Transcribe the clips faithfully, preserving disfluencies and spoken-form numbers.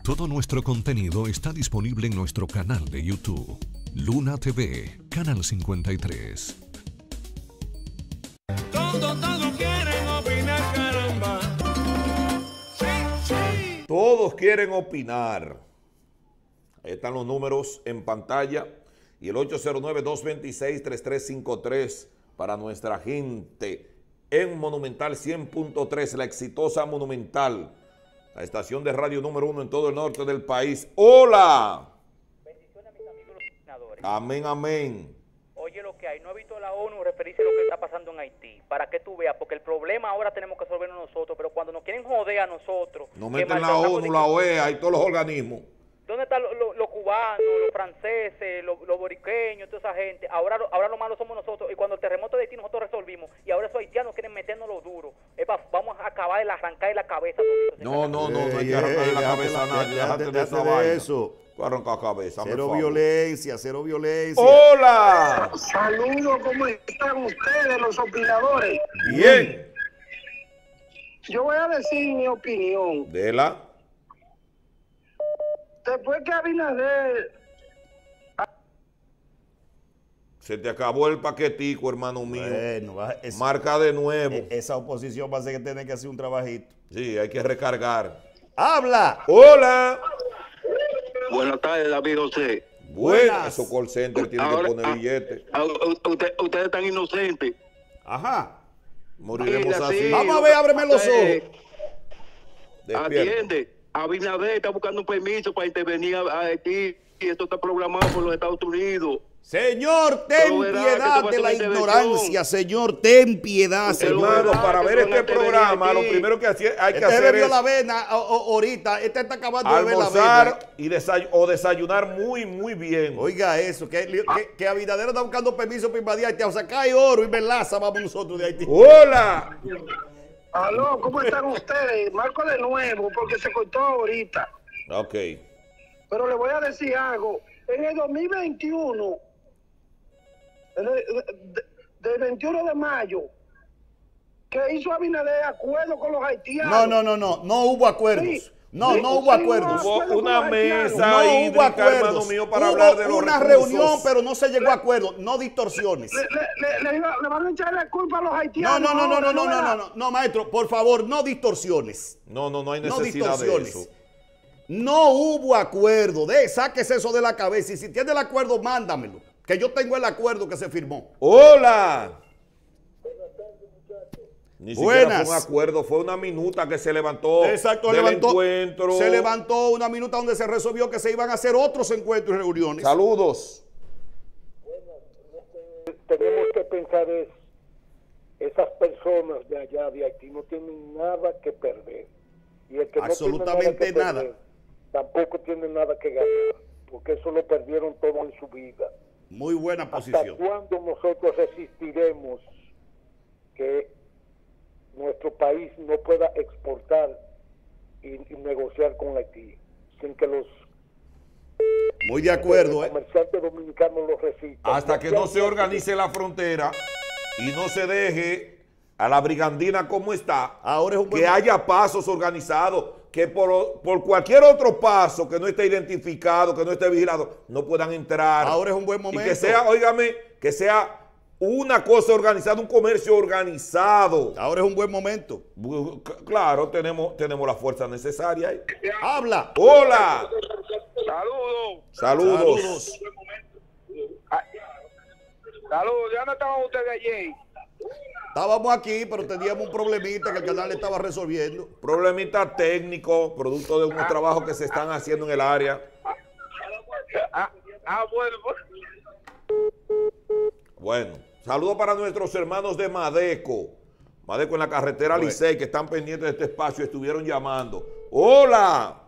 Todo nuestro contenido está disponible en nuestro canal de YouTube, Luna T V, Canal cincuenta y tres. Todos, todos quieren opinar, caramba. Sí, sí. Todos quieren opinar. Ahí están los números en pantalla. Y el ocho cero nueve, dos dos seis, tres tres cinco tres para nuestra gente en Monumental cien punto tres, la exitosa Monumental, la estación de radio número uno en todo el norte del país. ¡Hola! Bendiciones a mis amigos los senadores. Amén, amén. Oye lo que hay, no he visto a la ONU referirse a lo que está pasando en Haití, para que tú veas, porque el problema ahora tenemos que resolverlo nosotros, pero cuando nos quieren joder a nosotros... No meten la ONU, la O E A y todos los organismos. ¿Dónde están los, los, los cubanos, los franceses, los, los boriqueños, toda esa gente? Ahora, ahora lo malo somos nosotros. Y cuando el terremoto de Haití nosotros resolvimos. Y ahora esos haitianos quieren meternos lo duro. Epa, vamos a acabar de arrancar de la cabeza. No, no, no, no hay que arrancar de la cabeza a nadie. Déjate de esa vaina. Eso. Arrancar cabeza. Cero violencia, cero violencia. ¡Hola! Saludos, ¿cómo están ustedes, los opinadores? Bien. Yo voy a decir mi opinión. Dela. Después que Abinader... Se te acabó el paquetico, hermano mío. Bueno, va, es, marca de nuevo. Es, esa oposición va a ser que tiene que hacer un trabajito. Sí, hay que recargar. ¡Habla! ¡Hola! Buenas tardes, David José. Buenas. Esos call center tienen Ahora, que poner billetes. Usted, ustedes están inocentes. Ajá. Moriremos Mira, así. sí, Vamos a ver, ábreme los ojos. Eh, Despierta. atiende. Abinader está buscando un permiso para intervenir a Haití y esto está programado por los Estados Unidos. Señor, ten Pero verá piedad que de la intervención. ignorancia, señor, ten piedad, Usted señor. lo verá. Hermano, para que ver son este intervenir programa, aquí. lo primero que hace- hay que Este hacer bebió es la vena o- o- ahorita, este está acabando de beber la vena. almorzar y desay- o desayunar muy, muy bien. Oiga eso, que, que, que Abinader está buscando permiso para invadir Haití. O sea, acá hay oro y melaza, vamos nosotros de Haití. ¡Hola! Aló, ¿cómo están ustedes? Marco de nuevo, porque se cortó ahorita. Ok. Pero le voy a decir algo. En el dos mil veintiuno, en el, de- del veintiuno de mayo, que hizo Abinader acuerdo con los haitianos. No, no, no, no, no hubo acuerdos. Sí. No, Sí, no hubo sí, acuerdos. hubo Hubo una mesa No hubo hídrica, hermano acuerdos. mío, para Hubo hablar de los una recursos. reunión, pero no se llegó a acuerdo. No distorsiones. Le, le- le- le iba- le van a echar la culpa a los No, haitianos. no, no, no, no, ahora, no, no, verá. no, no, no, maestro, por favor, no distorsiones. No, no, no hay No necesidad de distorsiones. eso. No hubo acuerdo. De, sáquese eso de la cabeza. Y si tiene el acuerdo, mándamelo. Que yo tengo el acuerdo que se firmó. ¡Hola! Ni siquiera Buenas. fue un acuerdo, fue una minuta que se levantó Exacto, del levantó, encuentro. se levantó una minuta donde se resolvió que se iban a hacer otros encuentros y reuniones. Saludos. Tenemos que pensar es, esas personas de allá de Haití no tienen nada que perder. Y el que Absolutamente no tiene nada, nada. que perder, tampoco tiene nada que ganar, porque eso lo perdieron todo en su vida. Muy buena ¿Hasta posición. cuándo nosotros resistiremos que nuestro país no pueda exportar y, y negociar con Haití sin que los Muy de acuerdo, ¿eh? comerciantes dominicanos lo resistan? Hasta que no se organice la frontera y no se deje a la brigandina como está, Ahora es un buen que haya pasos organizados, que por, por cualquier otro paso que no esté identificado, que no esté vigilado, no puedan entrar. Ahora es un buen Y momento. que sea, óigame, que sea una cosa organizada, un comercio organizado. Ahora es un buen momento. Bu- c- Claro, tenemos, tenemos la fuerza necesaria ahí. Habla. ¡Hola! Saludos. Saludos. Saludos. Saludos. ¿De dónde estaban ustedes ayer? Estábamos aquí, pero teníamos un problemita que el canal estaba resolviendo. Problemita técnico, producto de unos trabajos que se están haciendo en el área. Ah, ah bueno. Bueno, saludos para nuestros hermanos de Madeco. Madeco en la carretera Bueno. Licey, que están pendientes de este espacio, estuvieron llamando. ¡Hola!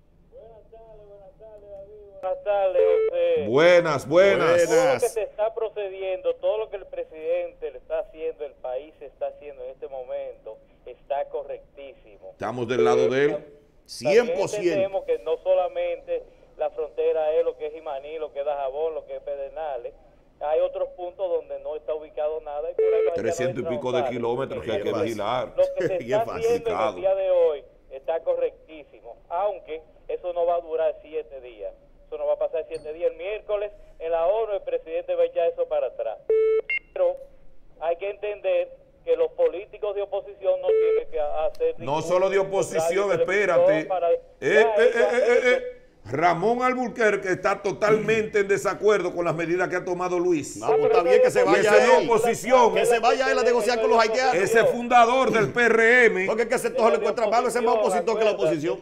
Buenas tardes, José. Buenas, buenas. Todo lo que Buenas. se está procediendo, todo lo que el presidente le está haciendo, el país está haciendo en este momento, está correctísimo. Estamos del lado de él. cien También por ciento. entendemos que no solamente la frontera es lo que es Jimaní, lo que es Dajabón, lo que es Pedernales. Hay otros puntos donde no está ubicado nada. Y por ahí los trescientos y haitianos pico de entran kilómetros que hay que Qué fácil. vigilar. Lo que se Qué está fácil. haciendo en el día de hoy está correctísimo, aunque eso no va a durar siete días, eso no va a pasar siete días. El miércoles en la ONU el presidente va a echar eso para atrás. Pero hay que entender que los políticos de oposición no tienen que hacer... No solo de oposición, espérate. Para, eh, eh, eh, eh, eh. Ramón Alburquerque está totalmente en desacuerdo con las medidas que ha tomado Luis. No, pues está bien que se vaya y ese él. de oposición. Que se vaya él a negociar con los haitianos. Ese fundador del P R M. Porque es que ese todo le encuentra malo, ese es más opositor que la oposición.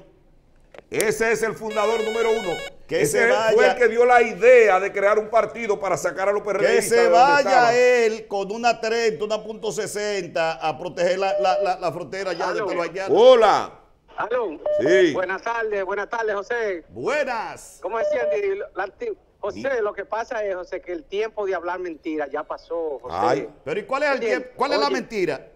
Ese es el fundador número uno. Que ese se vaya, fue el que dio la idea de crear un partido para sacar a los PRMistas. Que se vaya él con una treinta, una punto sesenta a proteger la, la, la, la frontera ya de los haitianos. Hola. Aló. Sí. Buenas tardes, buenas tardes, José. Buenas. ¿Cómo decían? La, José, lo que pasa es, José, que el tiempo de hablar mentiras ya pasó, José. Ay. Pero ¿y cuál es el tiempo? ¿Cuál es Oye, la mentira?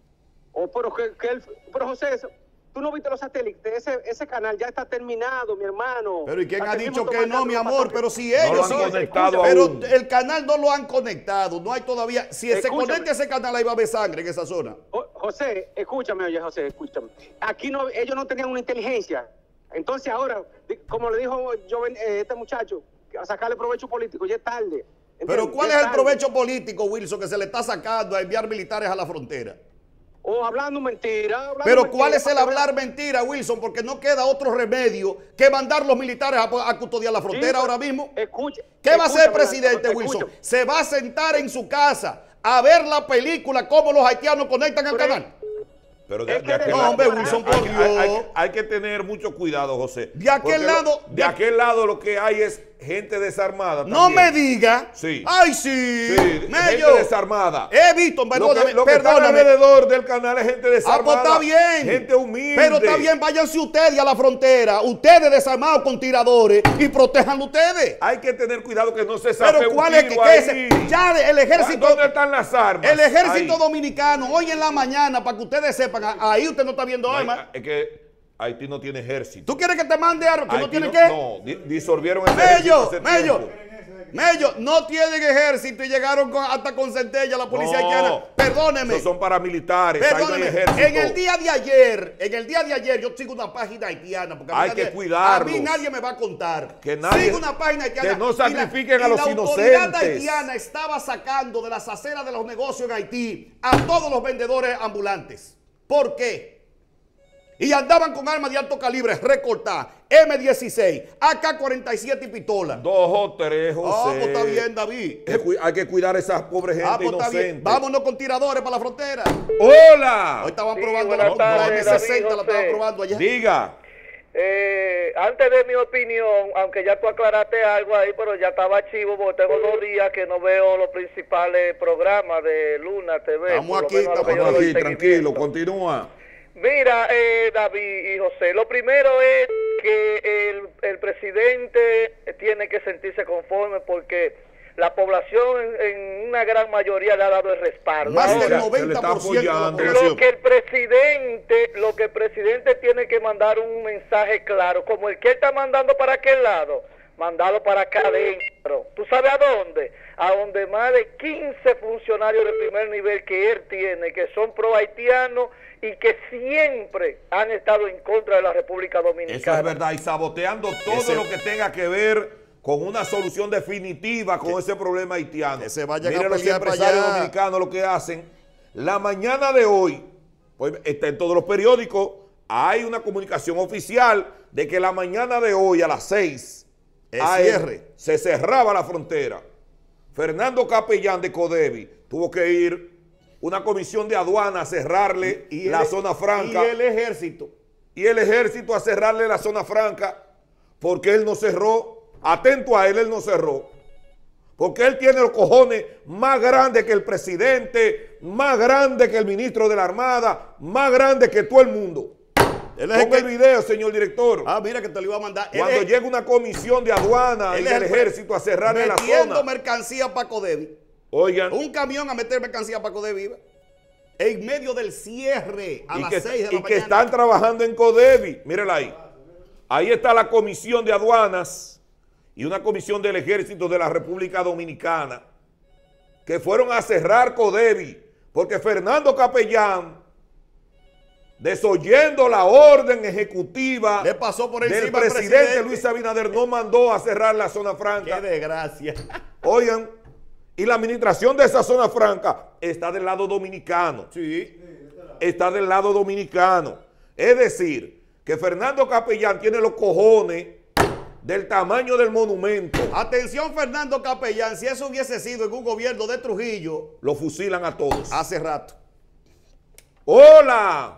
Oh, pero, que, que el, pero José, eso, tú no viste los satélites, ese, ese canal ya está terminado, mi hermano. Pero ¿y quién ha Satélites dicho que tomando no, mi amor? para- Pero si No ellos lo han sí, conectado pero aún. el canal no lo han conectado, no hay todavía. Si se Escúchame. conecta ese canal, ahí va a haber sangre en esa zona. Oh, José, escúchame, oye, José, escúchame. Aquí no, ellos no tenían una inteligencia. Entonces ahora, di- como le dijo yo, eh, este muchacho, a sacarle provecho político, ya es tarde. Pero ¿Entiendes? ¿cuál Ya es el tarde. provecho político, Wilson, que se le está sacando a enviar militares a la frontera? O hablando mentira. Hablando Pero mentira, ¿cuál es el para que hablar mentira, Wilson? Porque no queda otro remedio que mandar los militares a, a custodiar la vean- frontera Sí, ahora mismo. Escucha. ¿Qué va a hacer el escúchame, presidente, escúchame. Wilson? Se va a sentar en su casa a ver la película, cómo los haitianos conectan al Pero- canal. Pero de, Es que de aquel de- No, lado- hombre, Wilson, por hay, hay- hay- Dios. hay que tener mucho cuidado, José. De aquel Porque lo- lado- de, de- aquel lado lo que hay es gente desarmada. No me también. diga. Sí. Ay, sí. Sí, gente Mello. desarmada. He visto, Lo perdóname, que, lo que está perdóname. alrededor del canal es gente Ah, desarmada. pues está bien. Gente humilde. Pero está bien, váyanse ustedes a la frontera, ustedes desarmados con tiradores y protéjanlo ustedes. Hay que tener cuidado que no se sabe Pero un ¿cuál es que, tiro que ahí. ese? Ya el ejército, ¿Dónde están las armas? el ejército Ahí. dominicano, hoy en la mañana, para que ustedes sepan, a- ahí usted no está viendo No hay- armas. es que Haití no tiene ejército. ¿Tú quieres que te mande armas que no Haití tienen no, qué? no, di- disolvieron el ejército Mello, hace Mello, tiempo. Mello, no tienen ejército y llegaron con- hasta con centella la policía No, haitiana. Perdóneme. esos son paramilitares. Ahí no hay Perdóneme, ejército. en el día de ayer, en el día de ayer yo sigo una página haitiana. Porque a mí Hay nadie- que cuidarlos. A mí nadie me va a contar. Que nadie- sigo una página haitiana. que no y la- sacrifiquen a y los la autoridad inocentes. haitiana estaba sacando de las aceras de los negocios en Haití a todos los vendedores ambulantes. ¿Por qué? Y andaban con armas de alto calibre recortadas, eme dieciséis, A K cuarenta y siete y pistola. Dos o tres, José. Ah, pues está bien, David. Que cu- Hay que cuidar a esa pobre gente Ah, pues está bien. inocente. Vámonos con tiradores para la frontera. ¡Hola! Hoy estaban Sí, probando buenas la, tardes, la eme sesenta, David la estaban José. probando allá. Diga. Eh, antes de mi opinión, aunque ya tú aclaraste algo ahí, pero ya estaba chivo porque tengo dos días que no veo los principales programas de Luna T V. Estamos por lo aquí, menos a lo que yo Estamos le doy aquí, tranquilo, seguimiento. continúa. Mira, eh, David y José, lo primero es que el, el presidente tiene que sentirse conforme porque la población en, en una gran mayoría le ha dado el respaldo. Más del Ahora, noventa por ciento de la apoyando. población. lo que el presidente, lo que el presidente tiene que mandar un mensaje claro, como el que él está mandando para aquel lado, mandarlo para acá adentro. ¿Tú sabes a dónde? A donde más de quince funcionarios de primer nivel que él tiene, que son pro haitianos y que siempre han estado en contra de la República Dominicana. Eso es verdad. Y saboteando todo Ese- lo que tenga que ver con una solución definitiva con ese problema haitiano. que se vayan Mire a los pelear para empresarios allá. dominicanos lo que hacen. La mañana de hoy, pues está en todos los periódicos, hay una comunicación oficial de que la mañana de hoy a las seis El a m, cierre. se cerraba la frontera. Fernando Capellán de Codevi tuvo que ir una comisión de aduana a cerrarle Y la el- zona franca Y el ejército. y el ejército a cerrarle la zona franca porque él no cerró. Atento a él, él no cerró. Porque él tiene los cojones más grandes que el presidente, más grandes que el ministro de la Armada, más grandes que todo el mundo. Él es el Ponga el que- video, señor director. Ah, mira que te lo iba a mandar. Él Cuando es- llega una comisión de aduana y él es el el ejército a cerrarle la metiendo zona. mercancía para Codevi. Oigan, Un camión a meter mercancía para Codevi. ¿va? En medio del cierre a y las que, seis de la y que mañana. están trabajando en Codevi. Mírela ahí. Ahí está la comisión de aduanas y una comisión del ejército de la República Dominicana que fueron a cerrar Codevi porque Fernando Capellán desoyendo la orden ejecutiva Le pasó por del encima al presidente, presidente. Luis Abinader, no mandó a cerrar la zona franca. Qué desgracia. Oigan, y la administración de esa zona franca está del lado dominicano. Sí. Está del lado dominicano. Es decir, que Fernando Capellán tiene los cojones del tamaño del monumento. Atención, Fernando Capellán, si eso hubiese sido en un gobierno de Trujillo, lo fusilan a todos. Hace rato. ¡Hola!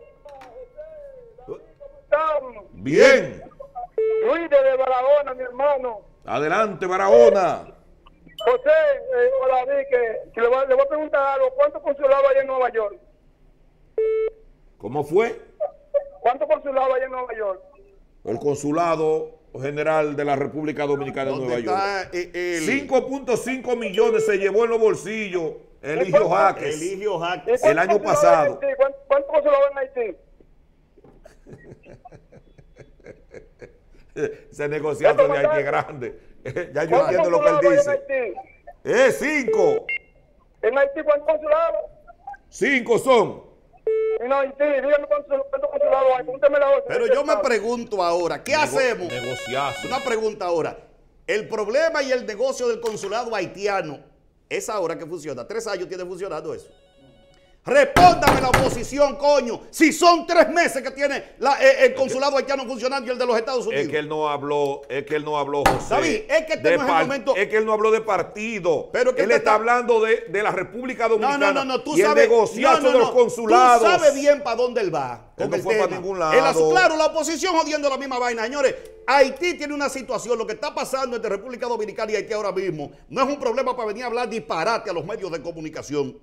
Bien. Luis de Barahona, mi hermano. Adelante, Barahona. José, eh, hola, vi que, que le, voy, le voy a preguntar algo. ¿Cuántos consulados hay en Nueva York? ¿Cómo fue? ¿Cuántos consulados hay en Nueva York? El consulado general de la República Dominicana de Nueva York. cinco punto cinco millones se llevó en los bolsillos Eligio Jaques Eligio Jaques. el año pasado. ¿Cuántos cuánto consulados en Haití? Ese negociado de Haití es grande. Ya yo entiendo lo que él dice. Es cinco. ¿En Haití cuántos consulados? Cinco son. En Haití, dígame cuántos consulados hay. Pregúnteme la otra. Pero yo me pregunto ahora, ¿qué Nego hacemos? Negociazo. Una pregunta ahora. El problema y el negocio del consulado haitiano es ahora que funciona. Tres años tiene funcionando eso. Respóndame la oposición, coño. Si son tres meses que tiene la, eh, el consulado haitiano funcionando y el de los Estados Unidos. Es que él no habló, es que él no habló, José. David, es que este de no es el momento. Es que él no habló de partido. Pero que él te está está- hablando de, de la República Dominicana. No, no, no, no, tú y sabes. el negociazo no, no, de los no. consulados. Tú sabes bien para dónde él va. Él Con no el fue tema. para ningún El asu- lado. claro, la oposición jodiendo la misma vaina. Señores, Haití tiene una situación. Lo que está pasando entre República Dominicana y Haití ahora mismo no es un problema para venir a hablar disparate a los medios de comunicación.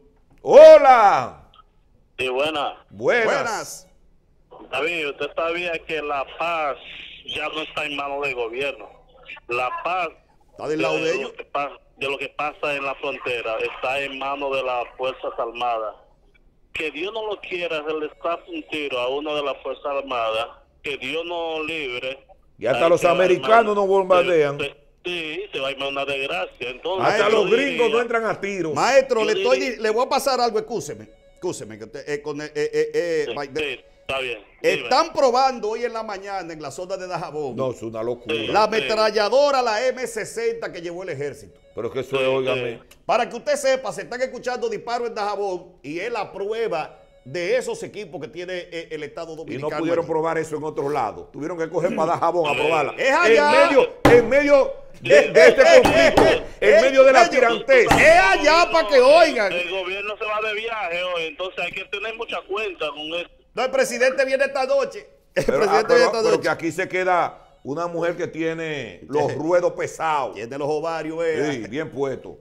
¡Hola! Sí, buenas. Buenas. Buenas. David, usted sabía que la paz ya no está en manos del gobierno. La paz Está del lado de ellos. Lo que pasa, de lo que pasa en la frontera está en manos de las Fuerzas Armadas. Que Dios no lo quiera, se le está un tiro a una de las Fuerzas Armadas. Que Dios no libre. Y hasta los americanos nos bombardean. Se, se, sí, se va a ir una desgracia. Entonces, Hasta yo los gringos diría- no entran a tiros. Maestro, Yo le, estoy, diría- di- le voy a pasar algo. Escúcheme. Escúcheme. Que usted, eh, con, eh, eh, eh, Sí, Mike, sí, está bien. Dime. están probando hoy en la mañana en la zona de Dajabón No, es una locura. la ametralladora, la eme sesenta que llevó el ejército. Pero que eso es, óigame. Para que usted sepa, se están escuchando disparos en Dajabón y es la prueba de esos equipos que tiene eh, el Estado Y Dominicano. no pudieron allí. probar eso en otros lados. Tuvieron que coger para Dajabón a probarla. Es allá. En medio, en medio de, de este conflicto, en medio de la tirantez. Es allá para que oigan. El gobierno se va de viaje hoy, entonces hay que tener mucha cuenta con eso. No, el presidente viene esta noche. El Pero, ah, presidente pero- viene esta pero noche. que aquí se queda una mujer que tiene los ruedos pesados. Tiene los ovarios, vea. Sí, bien puesto.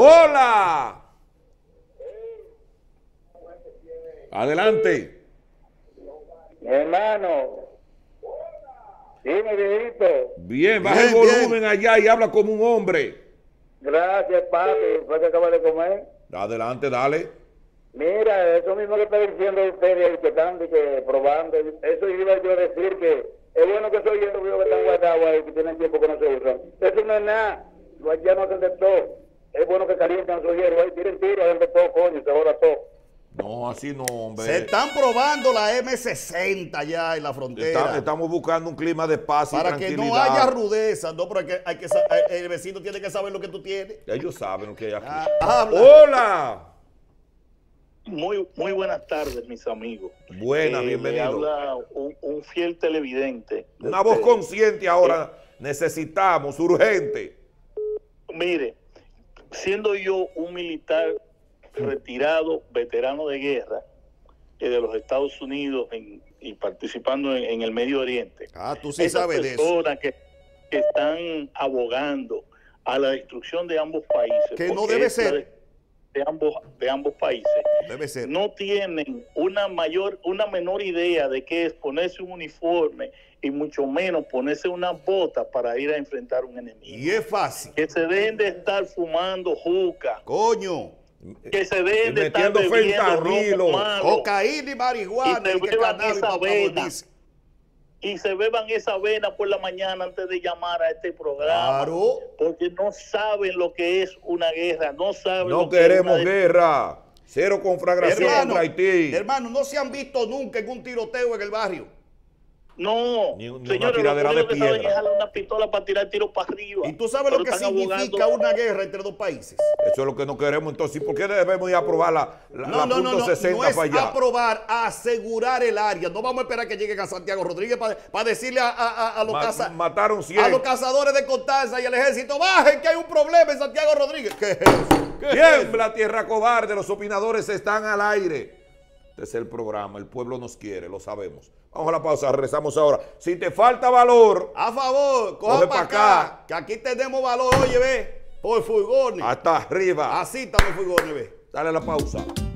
¡Hola! Adelante. Mi hermano, dime, viejito. Bien, baja el Bien, bien. volumen allá y habla como un hombre. Gracias, papi. ¿Fue que acaba de comer? Adelante, dale. Mira, eso mismo que está diciendo ustedes, que están de que, probando, eso iba yo a decir que es bueno que soy yo que están guardados ahí, que tienen tiempo que no se usan. Eso no es nada, los haitianos hacen de todo. Es bueno que calientan su hierro ahí, tiren tiro, hacen de todo, coño, se joda todo. No, así no, hombre. Se están probando la eme sesenta ya en la frontera. Está- estamos buscando un clima de paz y para que tranquilidad. no haya rudeza, no, pero hay que, hay que sa- eh, el vecino tiene que saber lo que tú tienes. Ellos saben lo que hay aquí. Ah, habla. ¡Hola! Muy, muy buenas tardes, mis amigos. Buenas, Eh, bienvenido. Le habla un, un fiel televidente. Una voz Este, consciente ahora necesitamos, urgente. Mire, siendo yo un militar retirado, veterano de guerra eh, de los Estados Unidos en- y participando en, en el Medio Oriente. Ah, tú sí Esas sabes de eso. personas que, que están abogando a la destrucción de ambos países. Que no porque debe es la ser. de- de ambos de ambos países Debe ser. no tienen una mayor una menor idea de qué es ponerse un uniforme y mucho menos ponerse unas botas para ir a enfrentar un enemigo. Y es fácil. Que se dejen de estar fumando juca, Coño. que se dejen de estar Metiendo bebiendo fentanilo, romo malo Cocaína y marihuana. Y te Y, que beban cannabis esa para avena. morirse. y se beban esa avena por la mañana antes de llamar a este programa. Claro. Porque no saben lo que es una guerra, no saben No lo que es queremos una- guerra. Cero conflagración Hermano, contra Haití. hermano, no se han visto nunca en un tiroteo en el barrio. No, Ni un- ni una señores, tiradera lo de único que saben piedra. es jalar una pistola para tirar tiros para arriba. ¿Y tú sabes Pero lo que están significa abogando- una guerra entre dos países? Eso es lo que no queremos. Entonces, ¿por qué debemos ir a aprobar la, la, No, la no, no, punto no, sesenta no es para allá? aprobar, asegurar el área. No vamos a esperar que lleguen a Santiago Rodríguez para decirle a, a- a- a los Ma- caza- mataron cien. a los cazadores de Constanza y al ejército, bajen que hay un problema en Santiago Rodríguez. ¿Qué es eso? ¿Qué es eso? Tiembla, tierra cobarde, los opinadores están al aire. Este es el programa, el pueblo nos quiere, lo sabemos. Vamos a la pausa, regresamos ahora. Si te falta valor, A favor, coja coge para pa' acá, que aquí tenemos valor, oye, ve, por furgones. hasta arriba. Así están los furgones, ve. Dale la pausa.